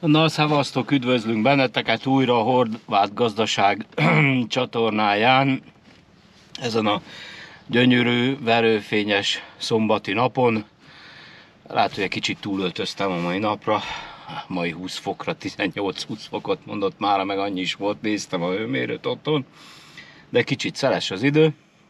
Na, szevasztok, üdvözlünk benneteket újra a Horváth Gazdaság csatornáján, ezen a gyönyörű, verőfényes szombati napon. Lehet, hogy egy kicsit túlöltöztem a mai napra, mai 20 fokra, 18-20 fokot mondott mára, meg annyi is volt, néztem a hőmérőt otthon, de kicsit szeles az idő.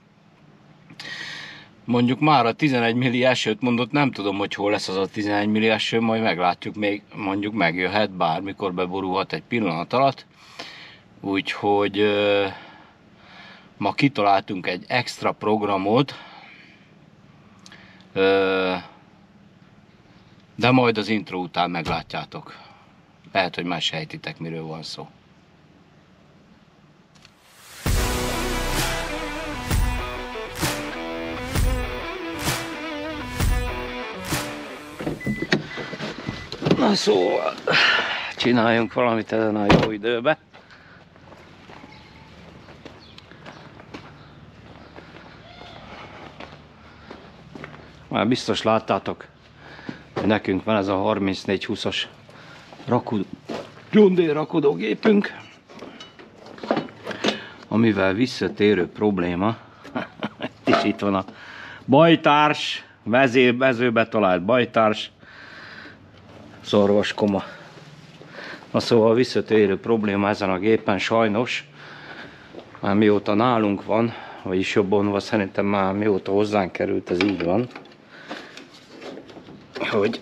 Mondjuk már a 11 milli esőt mondott, nem tudom, hogy hol lesz az a 11 milli eső, majd meglátjuk, még mondjuk megjöhet, bármikor beborulhat egy pillanat alatt. Úgyhogy ma kitaláltunk egy extra programot, de majd az intro után meglátjátok. Lehet, hogy már sejtitek, miről van szó. Na szóval, csináljunk valamit ezen a jó időben. Már biztos láttátok, hogy nekünk van ez a 3420-as John Deere rakodógépünk, amivel visszatérő probléma, és itt van a bajtárs, mezőbe talált bajtárs, szorvaskoma. Na szóval visszatérő probléma ezen a gépen sajnos, már mióta nálunk van, vagyis jobban mondva szerintem már mióta hozzánk került, ez így van, hogy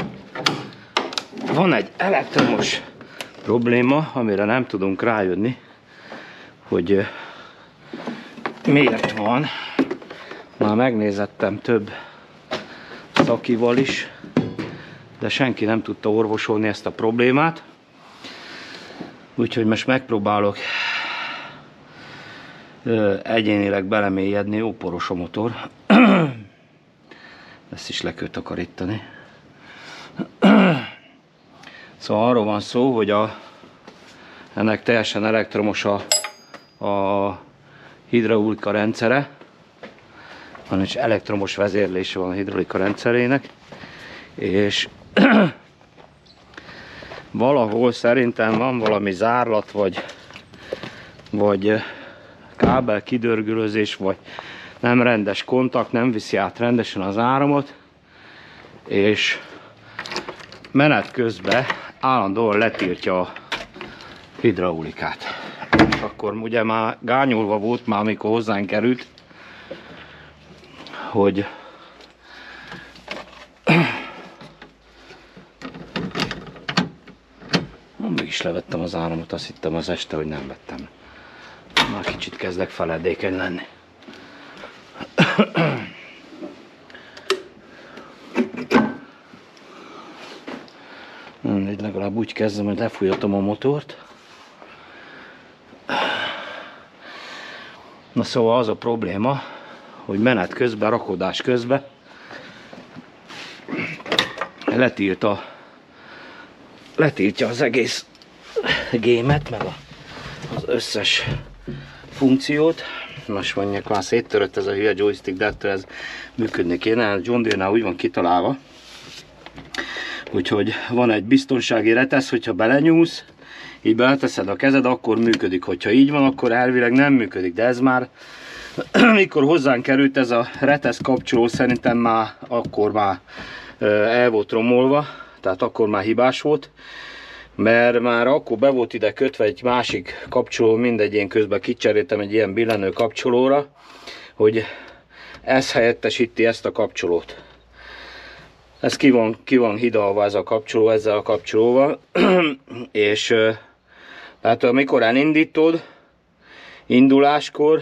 van egy elektromos probléma, amire nem tudunk rájönni, hogy miért van. Már megnézettem több szakival is, de senki nem tudta orvosolni ezt a problémát. Úgyhogy most megpróbálok egyénileg belemélyedni. Jó poros a motor. Ezt is le kell takarítani. Szóval arról van szó, hogy ennek teljesen elektromos a hidraulika rendszere. Van egy elektromos vezérlése van a hidraulika rendszerének. És valahol szerintem van valami zárlat, vagy kábel kidörgülözés, vagy nem rendes kontakt, nem viszi át rendesen az áramot, és menet közben állandóan letiltja a hidraulikát. Akkor ugye már gányolva volt már, amikor hozzánk került, hogy is levettem az áramot, azt hittem az este, hogy nem vettem. Már kicsit kezdek feledékeny lenni. Legalább úgy kezdem, hogy lefújhatom a motort. Na szóval az a probléma, hogy menet közben, rakodás közben letiltja az egész gémet, meg az összes funkciót. Most mondjuk már széttörött ez a hülye joystick, de ettől ez működni kéne. A John Deere-nál úgy van kitalálva, úgyhogy van egy biztonsági retesz, hogyha belenyúlsz, így beleteszed a kezed, akkor működik. Hogyha így van, akkor elvileg nem működik. De ez már, mikor hozzánk került ez a retesz kapcsoló, szerintem már akkor már el volt romolva, tehát akkor már hibás volt, mert már akkor be volt ide kötve egy másik kapcsoló, mindegy, én közben kicseréltem egy ilyen billenő kapcsolóra, hogy ez helyettesíti ezt a kapcsolót. Ez ki van hidalva ez a kapcsoló, ezzel a kapcsolóval, és tehát amikor elindítod, induláskor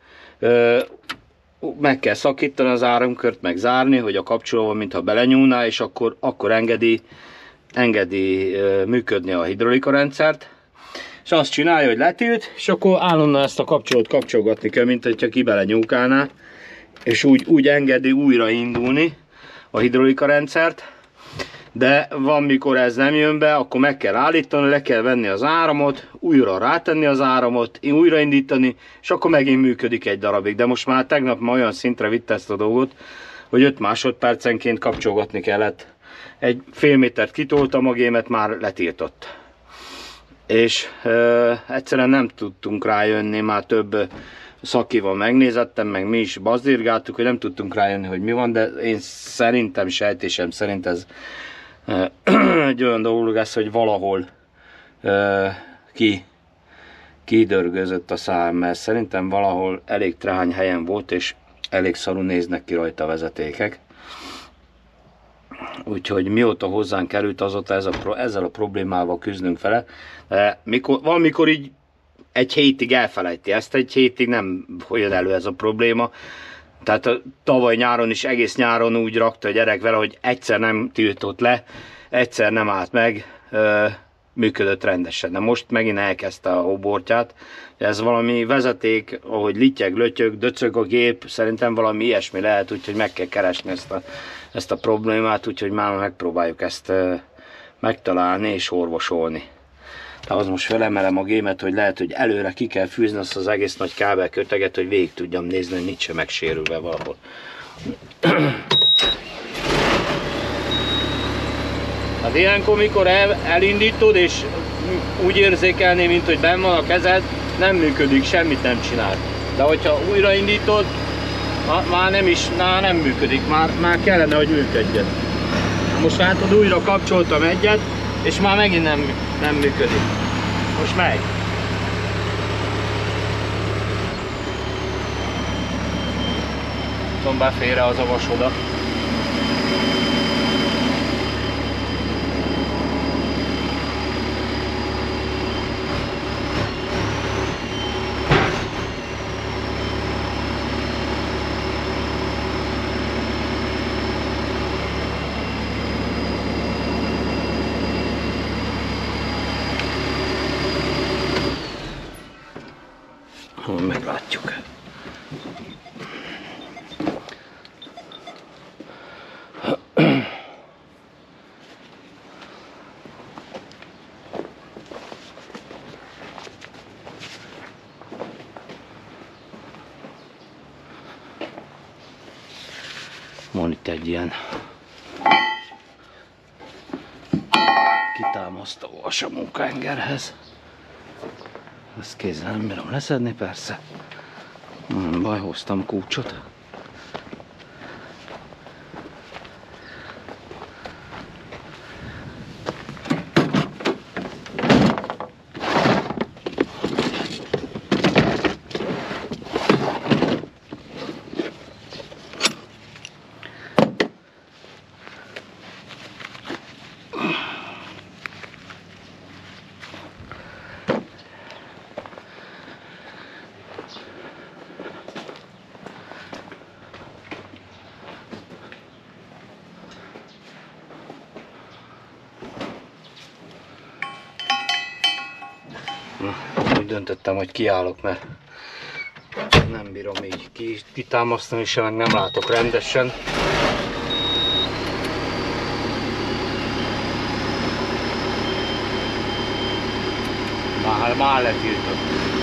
meg kell szakítani az áramkört, meg zárni, hogy a kapcsolóval mintha belenyúlná, és akkor engedi működni a hidraulika rendszert. És azt csinálja, hogy letilt, és akkor állandóan ezt a kapcsolót kapcsolgatni kell, mint hogyha ki belenyúlkálná, és úgy engedi újra indulni a hidraulika rendszert. De van, mikor ez nem jön be, akkor meg kell állítani, le kell venni az áramot, újra rátenni az áramot, újraindítani, és akkor megint működik egy darabig. De most már tegnap olyan szintre vitte ezt a dolgot, hogy 5 másodpercenként kapcsolgatni kellett egy fél métert kitoltam, a gémet már letiltott. És egyszerűen nem tudtunk rájönni, már több szakival megnézettem, meg mi is bazdirgáltuk, hogy nem tudtunk rájönni, hogy mi van, de én szerintem, sejtésem szerint ez egy olyan dolog lesz, hogy valahol kidörgözött a szám, mert szerintem valahol elég trehány helyen volt, és elég szarul néznek ki rajta a vezetékek. Úgyhogy mióta hozzánk került, azóta ezzel a problémával küzdünk vele. De valamikor így egy hétig elfelejti ezt, egy hétig nem jön elő ez a probléma. Tehát tavaly nyáron is, egész nyáron úgy rakta a gyerek vele, hogy egyszer nem tiltott le, egyszer nem állt meg, működött rendesen. De most megint elkezdte a hóbortját. Ez valami vezeték, ahogy littyeg, lötyög, döcög a gép, szerintem valami ilyesmi lehet, úgyhogy meg kell keresni ezt a problémát, úgyhogy már megpróbáljuk ezt megtalálni és orvosolni. De az most felemelem a gémet, hogy lehet, hogy előre ki kell fűzni azt az egész nagy kábelköteget, hogy végig tudjam nézni, hogy nincs megsérülve valahol. Hát ilyenkor, mikor elindítod, és úgy érzékelni, mint hogy benn van a kezed, nem működik, semmit nem csinál. De hogyha újraindítod, már nem működik, már kellene, hogy működjön. Most látod, újra kapcsoltam egyet, és már megint nem működik. Most megy. Tombá félre az a vas oda. Meglátjuk. Van itt egy ilyen kitámasztó vas a munkahengerhez. Ezt kézzel nem bírom leszedni, persze. Baj, hoztam kulcsot. Úgy döntöttem, hogy kiállok, mert nem bírom így kitámasztani se, meg nem látok rendesen. Már letiltott.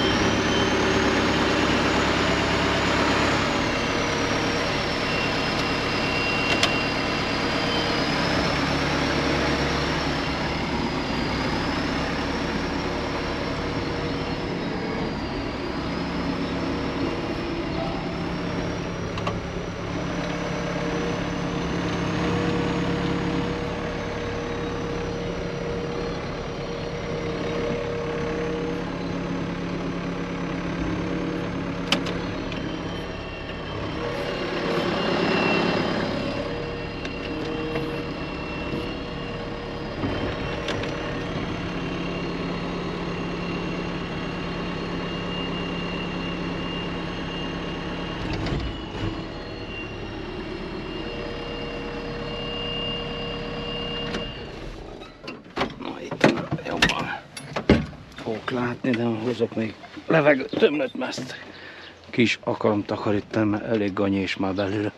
Fogok látni, de hozok még levegőt, tömlött, mert ezt ki is akarom takarítani, mert elég ganyés már belőle.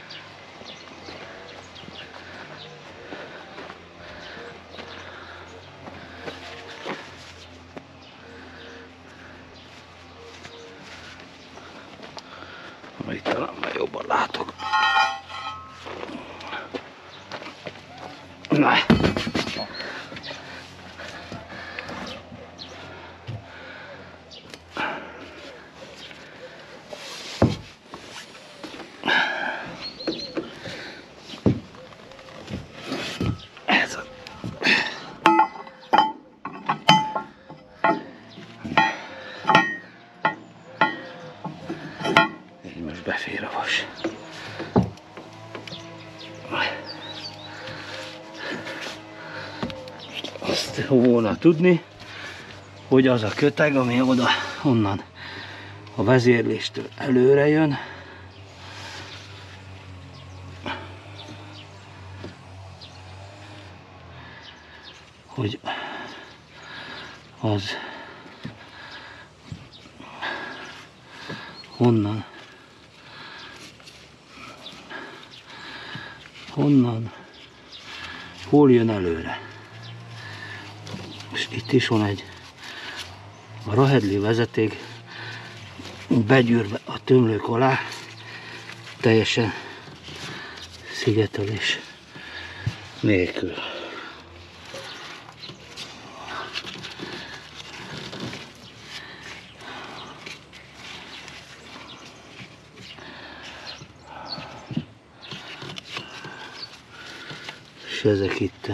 Itt talán már jobban látok. róla tudni, hogy az a köteg, ami oda, onnan a vezérléstől előre jön, hogy az honnan hol jön előre. És itt is van egy a rahedli vezeték begyűrve a tömlők alá, teljesen szigetelés nélkül. És ezek itt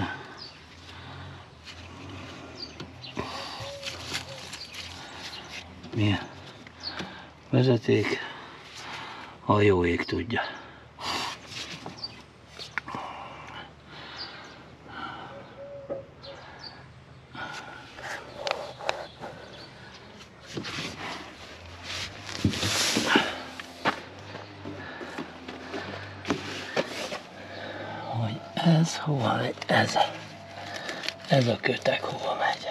milyen vezeték, a jó ég tudja. Hogy ez hova megy? Ez a kötek hova megy?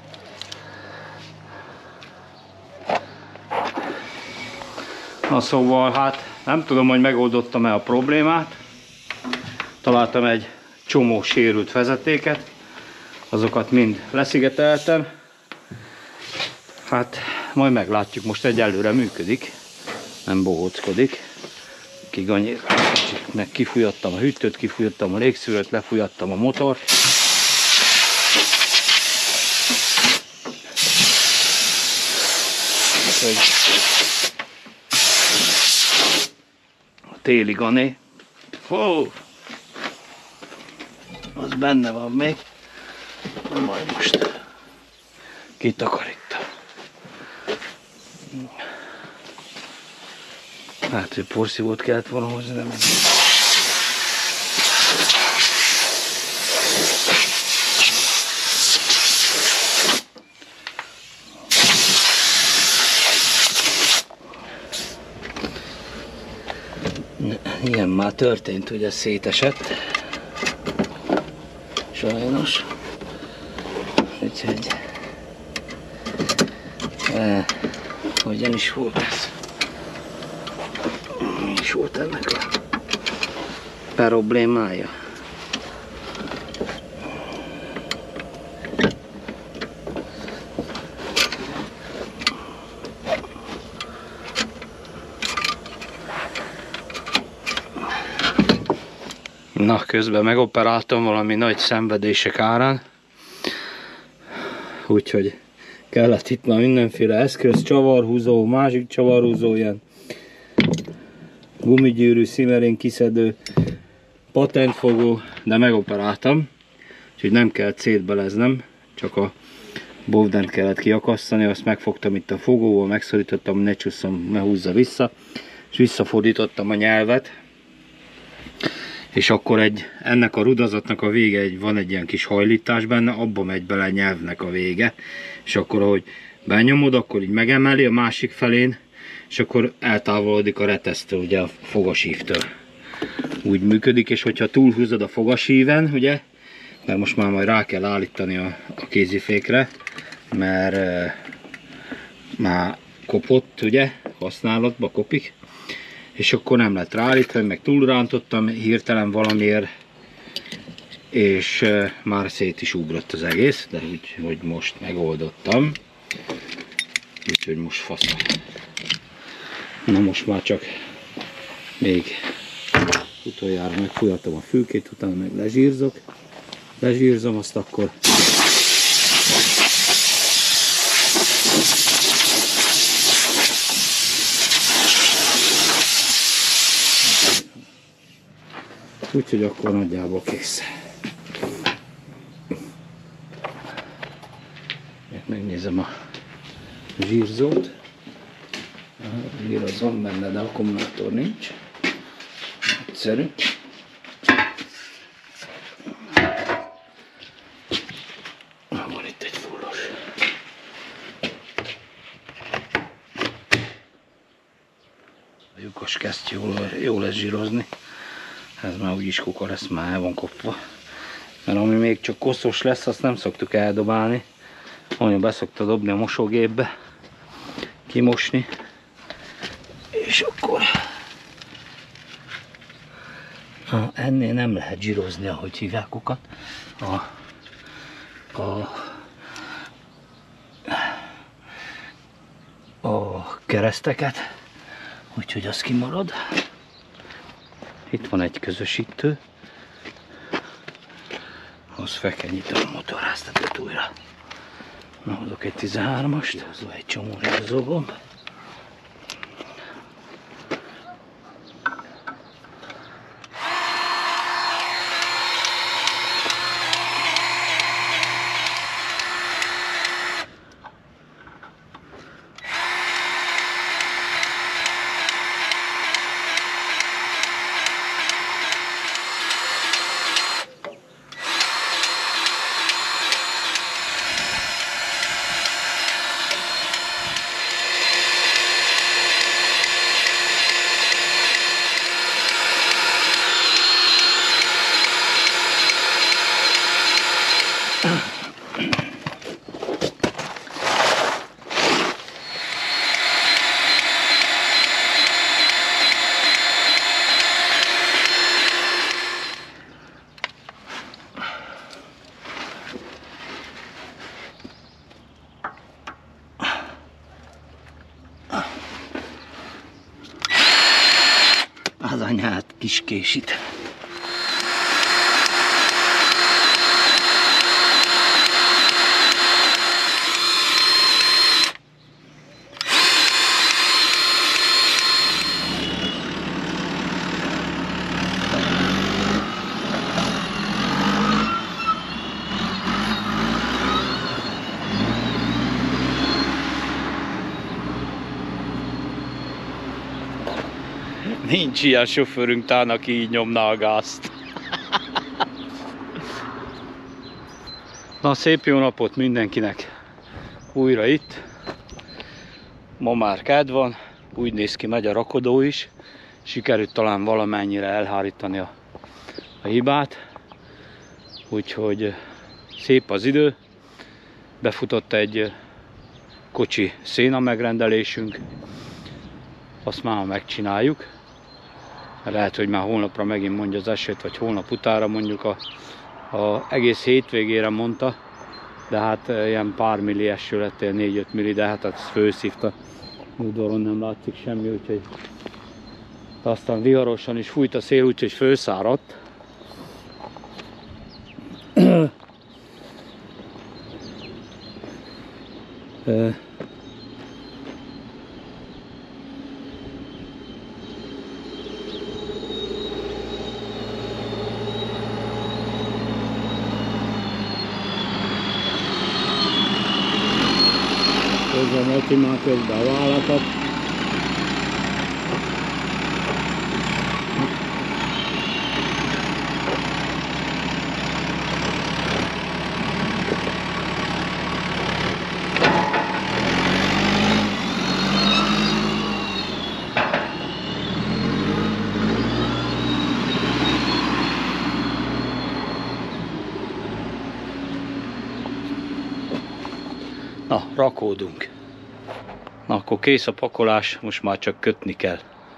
Na szóval hát nem tudom, hogy megoldottam-e a problémát. Találtam egy csomó sérült vezetéket, azokat mind leszigeteltem. Hát majd meglátjuk, most egyelőre működik, nem bohóckodik. Kicsit kifújattam a hűtőt, kifújattam a légszűrőt, lefújattam a motort. A téli gané, az benne van még, majd most kitakarítom. Hát, hogy porszívót kellett volna hozni, nem. Ilyen már történt, ugye szétesett. Sajnos. Úgyhogy hogyan is volt ez? Mi is volt ennek a problémája? Na, közben megoperáltam valami nagy szenvedések árán, úgyhogy kellett itt már mindenféle eszköz, csavarhúzó, másik csavarhúzó, ilyen gumigyűrű, szimmerén kiszedő, patentfogó, de megoperáltam, úgyhogy nem kellett szétbeleznem, csak a bovdent kellett kiakasztani, azt megfogtam itt a fogóval, megszorítottam, ne csusszom, ne húzza vissza, és visszafordítottam a nyelvet. És akkor ennek a rudazatnak a vége, van egy ilyen kis hajlítás benne, abba megy bele a nyelvnek a vége, és akkor ahogy benyomod, akkor így megemeli a másik felén, és akkor eltávolodik a retesztől, ugye a fogasívtől. Úgy működik, és hogyha túlhúzod a fogasíven, ugye, mert most már majd rá kell állítani a kézifékre, mert már kopott, ugye, használatba kopik, és akkor nem lett ráállítva, meg túlrántottam hirtelen valamiért, és már szét is ugrott az egész, de úgy most megoldottam, úgyhogy most faszom. Na most már csak még utoljára megfújatom a fülkét, utána meg lezsírzom, azt akkor úgyhogy akkor nagyjából kész. Megnézem a zsírzót. Zsír az van benne, de akkumulátor nincs. Egyszerű. Van itt egy farkas kezd jól lesz zsírozni. Ez már úgyis kuka lesz, már el van kopva. Mert ami még csak koszos lesz, azt nem szoktuk eldobálni. Anya beszokta dobni a mosógépbe, kimosni, és akkor ennél nem lehet zsírozni, ahogy hívják kukat, a kereszteket, úgyhogy az kimarad. Itt van egy közösítő, az fel kell nyitni a motorháztetőt újra. Na, hozok egy 13-ast, hozok egy csomó zogom. Az anyát kis késít. Nincs ilyen sofőrünk tán, aki így nyomná a gázt. Na, szép jó napot mindenkinek! Újra itt. Ma már kedd van, úgy néz ki, megy a rakodó is. Sikerült talán valamennyire elhárítani a hibát. Úgyhogy szép az idő. Befutott egy kocsi széna megrendelésünk. Azt már megcsináljuk. Lehet, hogy már holnapra megint mondja az esőt, vagy holnap utára mondjuk a egész hétvégére mondta, de hát ilyen pár milli eső lett, 4-5 milli, de hát ezt főszívta. Udvaron nem látszik semmi, úgyhogy aztán viharosan is fújt a szél, úgyhogy fölszáradt. Közben Mati már közben a vállakat. Na, rakódunk. Na, akkor kész a pakolás, most már csak kötni kell.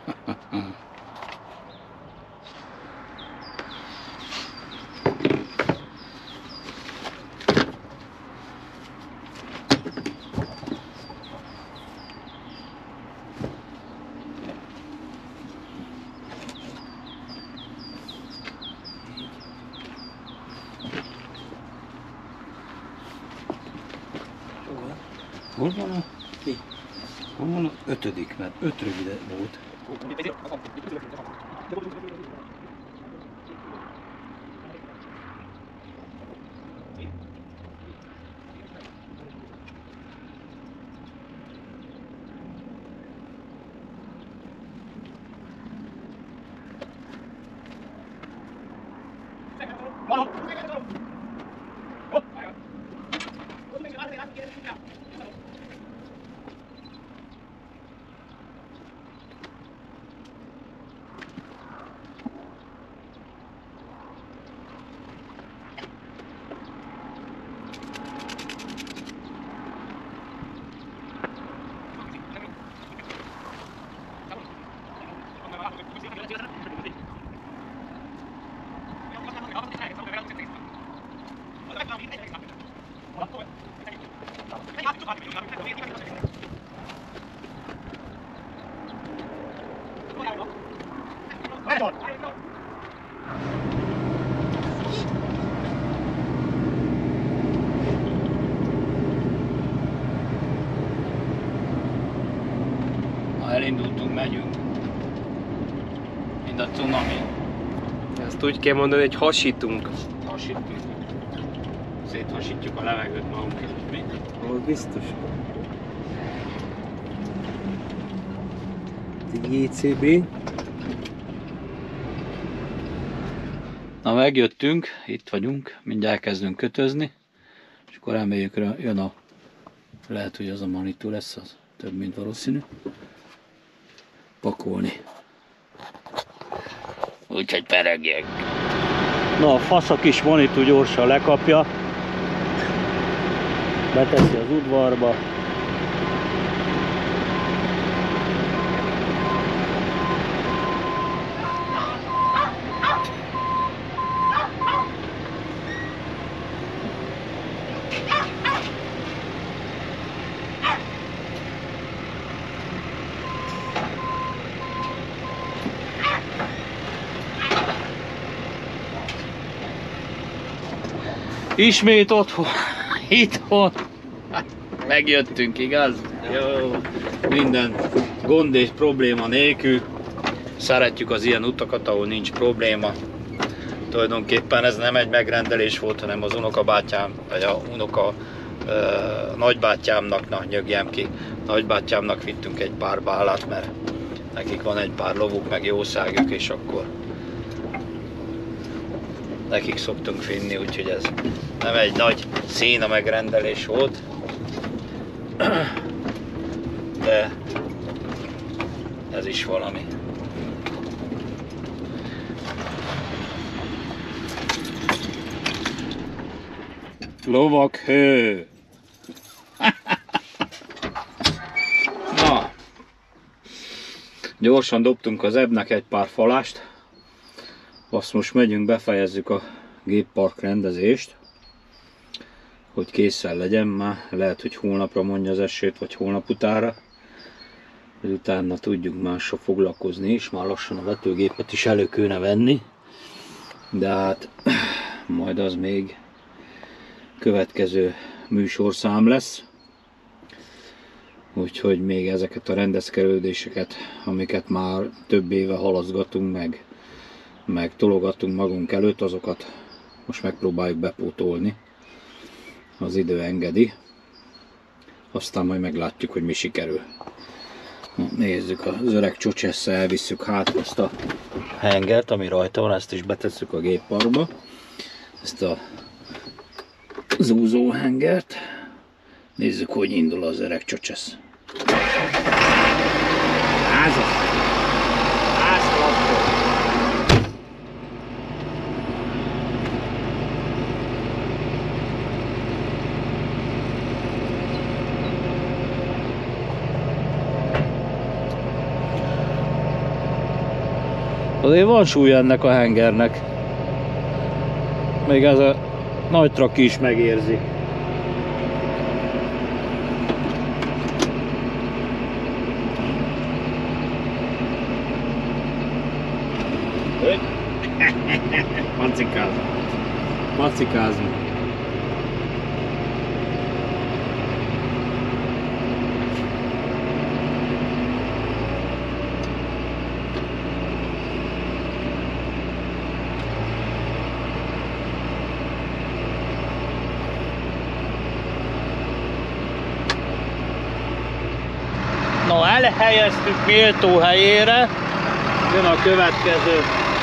Hol van a... Mi? Hol van az 5., mert 5 rövide volt. Elindultunk, megyünk. Mind a cunami. Ezt úgy kell mondani, hogy hasítunk. Hasítunk. Széthasítjuk a levegőt magunk előtt, mi? Az biztos. JCB. Na, megjöttünk, itt vagyunk, mindjárt kezdünk kötözni, és akkor reméljük, jön a... Lehet, hogy az a Manitou lesz, az több, mint valószínű. Pakolni. Úgyhogy peregjek. Na, a fasz a kis Manitou gyorsan lekapja. Beteszi az udvarba. Ismét otthon, itthon. Megjöttünk, igaz? Jó. Minden gond és probléma nélkül. Szeretjük az ilyen utakat, ahol nincs probléma. Tulajdonképpen ez nem egy megrendelés volt, hanem az unokabátyám, vagy a nagybátyámnak, na nyögjem ki, nagybátyámnak vittünk egy pár bálát, mert nekik van egy pár lovuk, meg jószágjuk, és akkor nekik szoktunk finni, úgyhogy ez nem egy nagy szína megrendelés volt, de ez is valami. Lovak hő! Na, gyorsan dobtunk az ebnek egy pár falást. Azt most megyünk, befejezzük a géppark rendezést, hogy készen legyen már. Lehet, hogy holnapra mondja az esőt, vagy holnap utára, hogy utána tudjunk mással foglalkozni is. Már lassan a vetőgépet is elő kéne venni, de hát majd az még következő műsorszám lesz. Úgyhogy még ezeket a rendezkedéseket, amiket már több éve halaszgatunk meg tologatunk magunk előtt, azokat most megpróbáljuk bepótolni. Az idő engedi. Aztán majd meglátjuk, hogy mi sikerül. Na, nézzük, az öreg Csocsesszel elvisszük hátra azt a hengert, ami rajta van, ezt is betesszük a gépparkba. Ezt a zúzó hengert. Nézzük, hogy indul az öreg Csocsesz. Azért van súly ennek a hengernek. Még ez a nagy traki is megérzi. Macikázni. Macikázni. No, elhelyeztük méltó helyére. Jön a következő.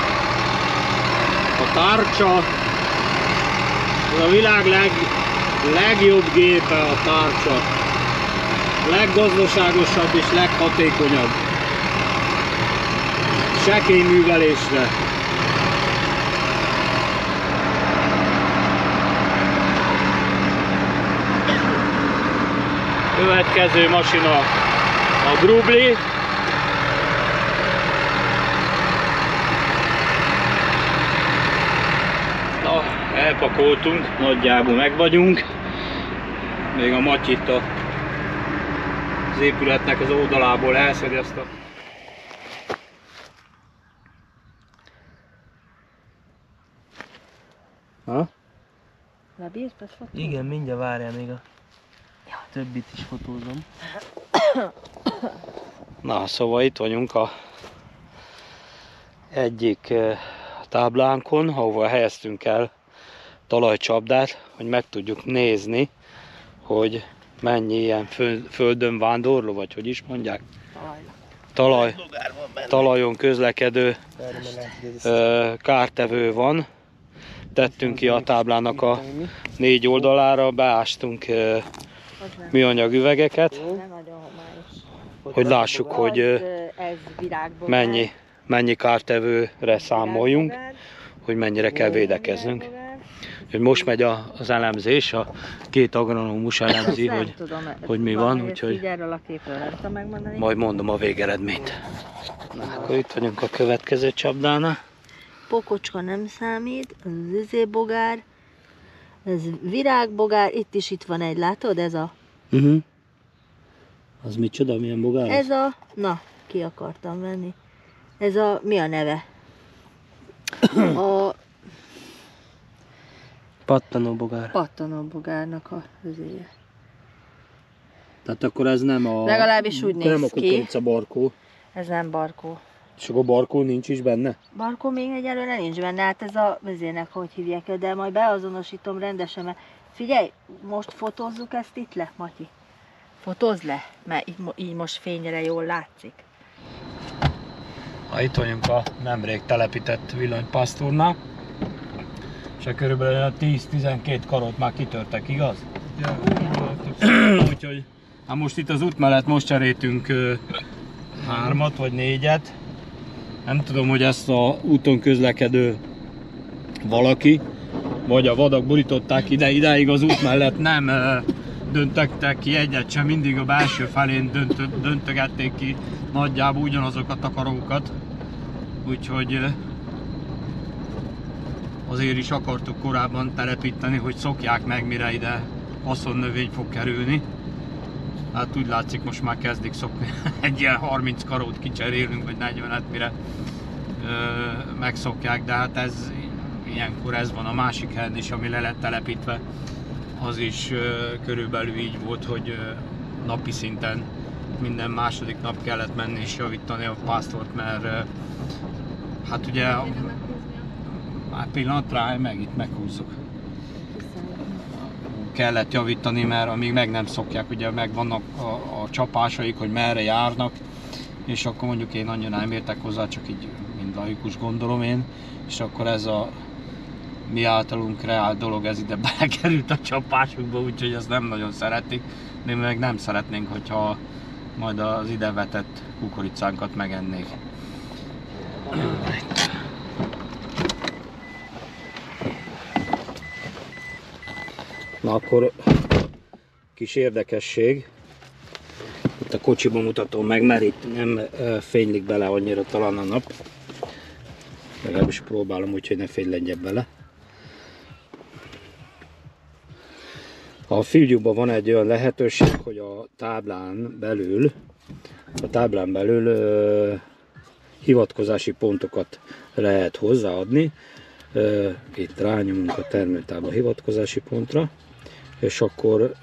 A Tarcsa. Ez a világ legjobb gépe a Tarcsa. Leggazdaságosabb és leghatékonyabb. Sekély művelésre. Következő masina a Grubli. Na, elpakoltunk, nagyjából meg vagyunk. Még a Matyi itt az épületnek az oldalából elszedi azt a... Ha? Lebírtad fotózni? Igen, mindjárt várjál, még a többit is fotózom. Na, szóval itt vagyunk a egyik táblánkon, ahova helyeztünk el talajcsapdát, hogy meg tudjuk nézni, hogy mennyi ilyen földön vándorló, vagy hogy is mondják, talajon közlekedő kártevő van. Tettünk ki a táblának a 4 oldalára, beástunk műanyag üvegeket, hogy lássuk, hogy mennyi kártevőre számoljunk, hogy mennyire kell védekeznünk. Hogy most megy az elemzés, a 2 agronómus elemzi, hogy mi van, úgyhogy majd mondom a végeredményt. Na, akkor itt vagyunk a következő csapdánál. Pokocska nem számít, ez üzébogár, ez virágbogár, itt van egy, látod, ez a... Az micsoda, milyen bogár? Ez a... Na, ki akartam venni. Ez a... Mi a neve? A... Pattanóbogár. Pattanóbogárnak a üzéje. Tehát akkor ez nem a... Legalábbis úgy néz nem ki. Nem a kukoricabarkó. Ez nem barkó. És akkor barkó nincs is benne? Barkó még egyelőre nincs benne, hát ez a vezének, hogy hívják, de majd beazonosítom rendesen, mert figyelj, most fotózzuk ezt itt le, Matyi. Fotózd le, mert így most fényre jól látszik. Itt vagyunk a nemrég telepített villanypásztornál. És körülbelül a 10-12 karót már kitörtek, igaz? Ja. Úgyhogy hát most itt az út mellett most cseréltünk 3-at vagy 4-et. Nem tudom, hogy ezt a úton közlekedő valaki, vagy a vadak borították idáig az út mellett nem döntöttek ki egyet sem, mindig a belső felén döntögették ki nagyjából ugyanazokat a karókat. Úgyhogy azért is akartuk korábban telepíteni, hogy szokják meg, mire ide haszonnövény fog kerülni. Hát úgy látszik, most már kezdik szokni. Egy ilyen 30 karót kicserélünk, vagy 40-et, mire megszokják, de hát ez ilyenkor ez van a másik helyen is, ami le lett telepítve. Az is körülbelül így volt, hogy napi szinten minden második nap kellett menni és javítani a pásztort, mert hát ugye már pillanatra meg itt meghúzzuk. Kellett javítani, mert amíg meg nem szokják, ugye meg vannak a csapásaik, hogy merre járnak, és akkor mondjuk én annyira nem értek hozzá, csak így mind laikus gondolom én, és akkor ez a mi általunk kreált dolog, ez ide belekerült a csapásukba, úgyhogy ezt nem nagyon szeretik, de mi meg nem szeretnénk, hogyha majd az ide vetett kukoricánkat megennék. Na akkor kis érdekesség, itt a kocsiba mutatom meg, mert itt nem fénylik bele annyira talán a nap, legalábbis próbálom úgy, hogy ne fénylegyen bele. A fiúgyúban van egy olyan lehetőség, hogy a táblán belül hivatkozási pontokat lehet hozzáadni. Itt rányomunk a termőtábla hivatkozási pontra, és akkor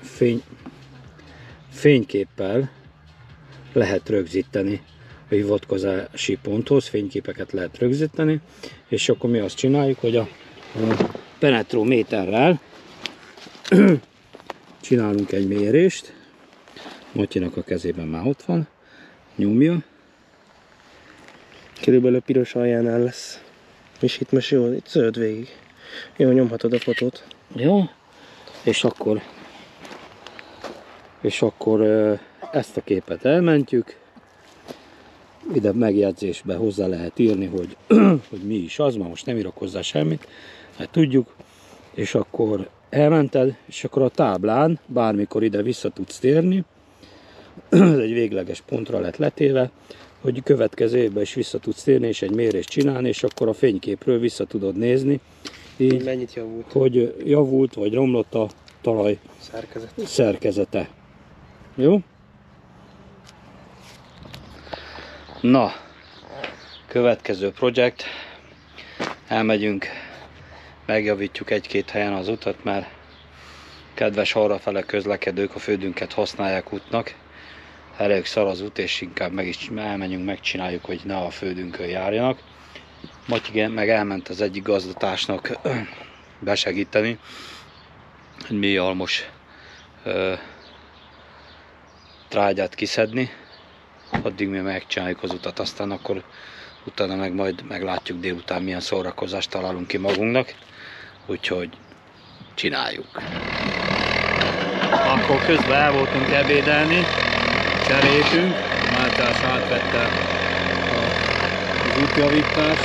fényképpel lehet rögzíteni a hivatkozási ponthoz, fényképeket lehet rögzíteni, és akkor mi azt csináljuk, hogy a penetrométerrel csinálunk egy mérést. Matyinak a kezében már ott van, nyomja. Körülbelül piros aljánál lesz. És itt most jó, itt zöld végig. Jó, nyomhatod a fotót. Jó, és akkor ezt a képet elmentjük. Ide megjegyzésbe hozzá lehet írni, hogy, hogy mi is az, már most nem írok hozzá semmit, hát tudjuk. És akkor elmented, és akkor a táblán bármikor ide vissza tudsz térni. Ez egy végleges pontra lett letéve, hogy következő évben is vissza tudsz térni, és egy mérést csinálni, és akkor a fényképről vissza tudod nézni. Így, mennyit javult? hogy javult, vagy romlott a talaj szerkezete. Jó? Na, következő projekt. Elmegyünk, megjavítjuk egy-két helyen az utat, mert kedves arrafele közlekedők a földünket használják útnak. Elég szar az út, és inkább elmenjünk, megcsináljuk, hogy ne a földünkön járjanak. Matyi meg elment az egyik gazdatársnak besegíteni, hogy mély almos trágyát kiszedni. Addig mi megcsináljuk az utat, aztán akkor utána meg majd meglátjuk délután milyen szórakozást találunk ki magunknak. Úgyhogy csináljuk. Akkor közben el voltunk ebédelni, cseréltünk, Máltás átvette az útjavítást,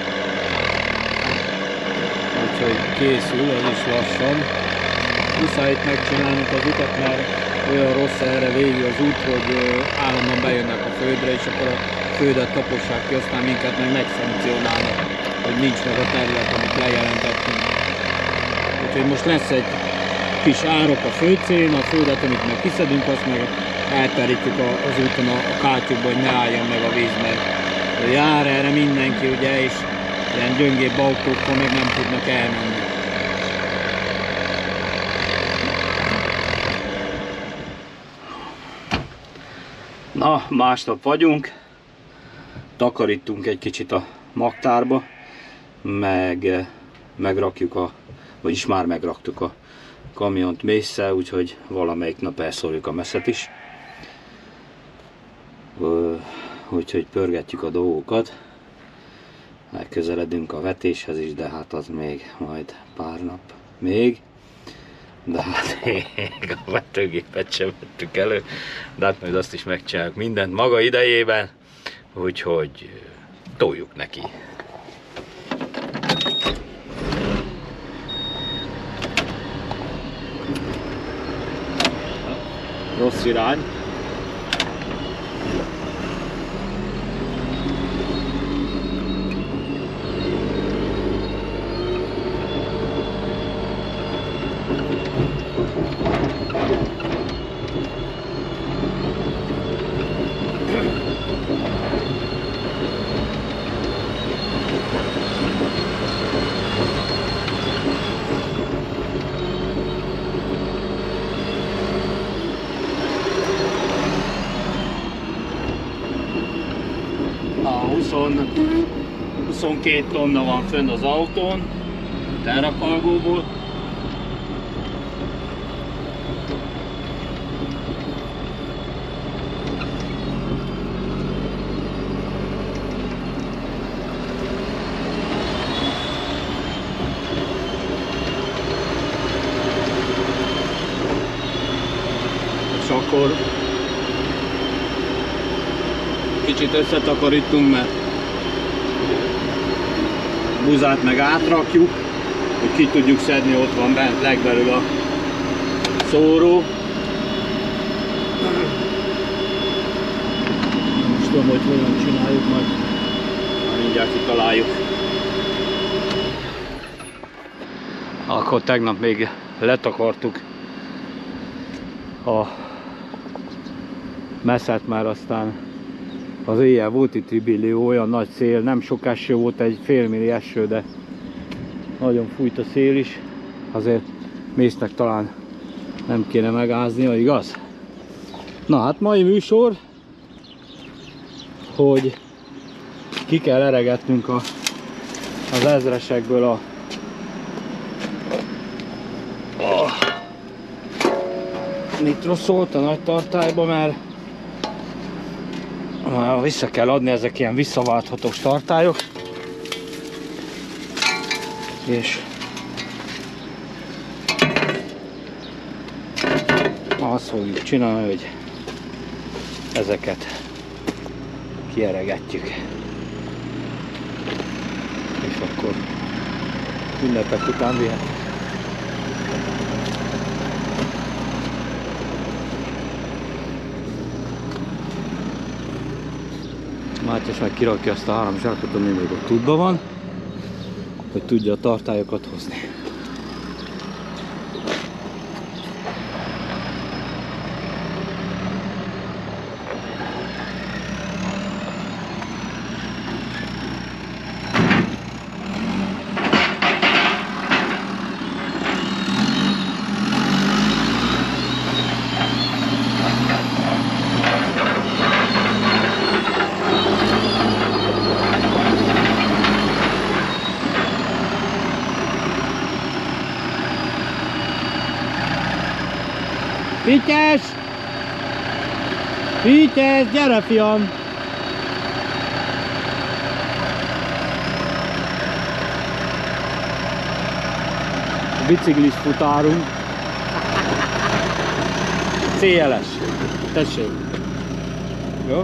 úgyhogy készül, az is lassan. Muszáj itt megcsinálnunk az utat, mert olyan rossz erre végig az út, hogy állandóan bejönnek a földre, és akkor a földet tapossák ki, aztán minket meg megszankcionálnak, hogy nincs meg a terület, amit lejelentettünk. Úgyhogy most lesz egy kis árok a földszélén, a földet, amit meg kiszedünk, azt meg elterítjük az úton a kátyukba, hogy ne álljon meg a víz, mert jár erre mindenki, ugye, és ilyen gyöngébb autókkal meg nem tudnak elmenni. Na, másnap vagyunk, takarítunk egy kicsit a magtárba, meg megrakjuk vagyis már megraktuk a kamiont mészsel, úgyhogy valamelyik nap elszórjuk a messzet is. Úgyhogy pörgetjük a dolgokat, megközeledünk a vetéshez is, de hát az még majd pár nap még. De hát a vetőgépet sem vettük elő, de hát majd azt is megcsináljuk mindent maga idejében, úgyhogy toljuk neki. Rossz irány. A 22 tonna van fönn az autón, terrakalgóból. És akkor kicsit összetakarítunk, mert buzát meg átrakjuk, hogy ki tudjuk szedni, ott van bent legbelül a szóró. Nem tudom, hogy hogyan csináljuk, majd mindjárt kitaláljuk. Akkor tegnap még letakartuk a messzet, már aztán az éjjel volt itt ribillió, olyan nagy szél, nem sok eső volt, egy félmilli eső, de nagyon fújt a szél is. Azért mésznek talán nem kéne megáznia, igaz? Na hát mai műsor, hogy ki kell eregetnünk az ezresekből a nitroszolt a nagy tartályba, mert vissza kell adni, ezek ilyen visszaválthatós tartályok, és azt fogjuk csinálni, hogy ezeket kieregetjük, és akkor ünnepek után vihet. Mátyás meg kirakja azt a 3 zsákot, ami még ott útban van, hogy tudja a tartályokat hozni. Vityes! Vityes, gyere fiam! A biciklis futárunk. CLS. Tessék. Jó?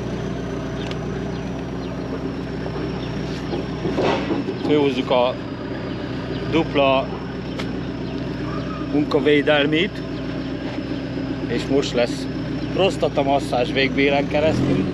Főhozzuk a dupla munkavédelmét, és most lesz prostatamasszázs végbélen keresztül.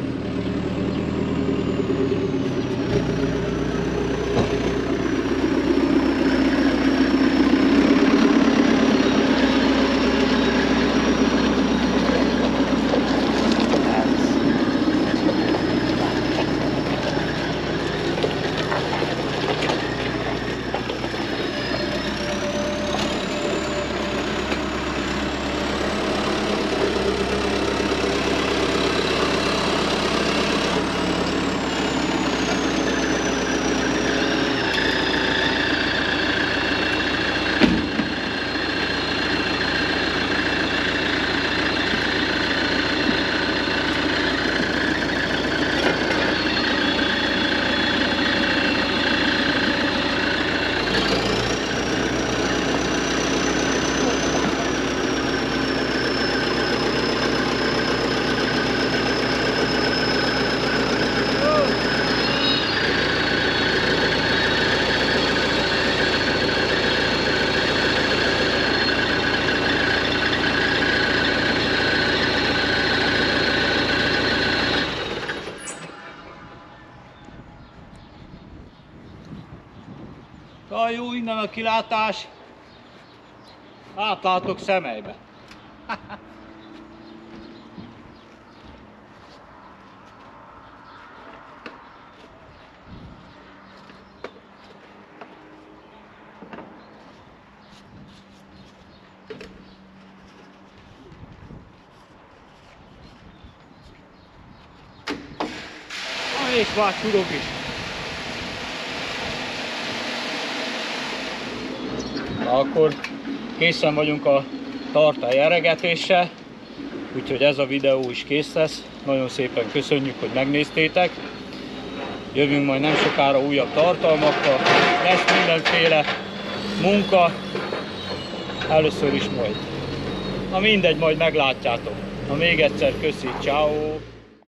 Jó, innen a kilátás, átlátok Szemelybe. És már tudok is. Akkor készen vagyunk a tartály eregetéssel, úgyhogy ez a videó is kész lesz. Nagyon szépen köszönjük, hogy megnéztétek. Jövünk majd nem sokára újabb tartalmakkal, lesz mindenféle munka, először is majd. Na mindegy, majd meglátjátok. Na még egyszer köszi, ciao.